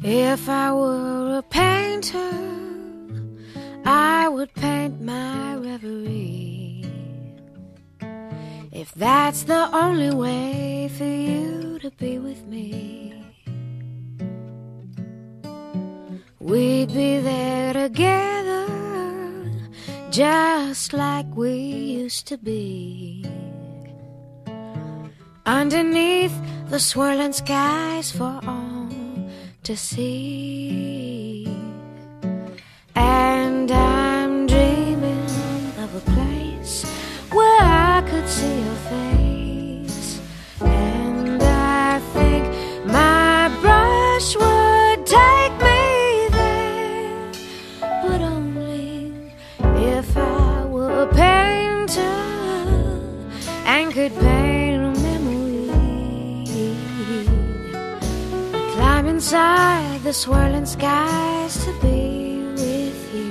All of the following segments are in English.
If I were a painter, I would paint my reverie. If that's the only way for you to be with me, we'd be there together, just like we used to be, underneath the swirling skies for all to see. And I'm dreaming of a place where I could see your face, and I think my brush would take me there, but only if I were a painter and could paint a memory. I'd climb inside the swirling skies to be with you.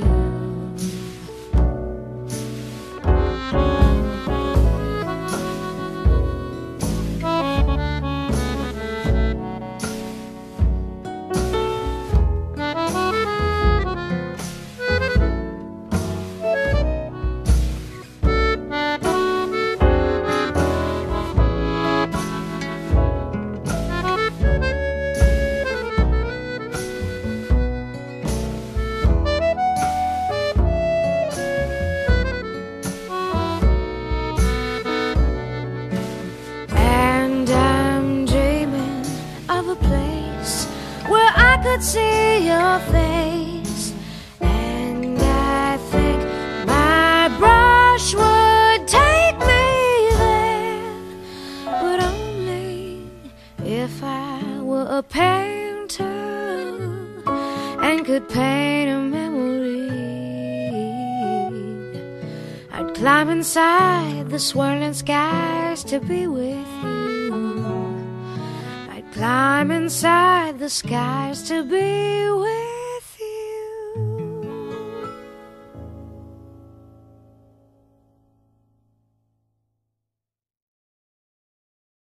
See your face, and I think my brush would take me there, but only if I were a painter and could paint a memory. I'd climb inside the swirling skies to be with you. Climb inside the skies to be with